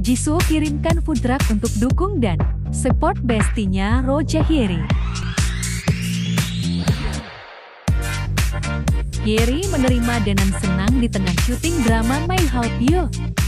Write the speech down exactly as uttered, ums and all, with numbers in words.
Jisoo kirimkan food truck untuk dukung dan support bestinya Roja Hyeri. Hyeri menerima dengan senang di tengah syuting drama My Help You.